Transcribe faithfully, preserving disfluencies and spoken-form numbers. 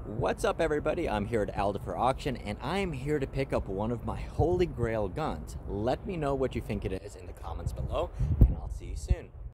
What's up, everybody? I'm here at Alda for auction, and I'm here to pick up one of my Holy Grail guns. Let me know what you think it is in the comments below, and I'll see you soon.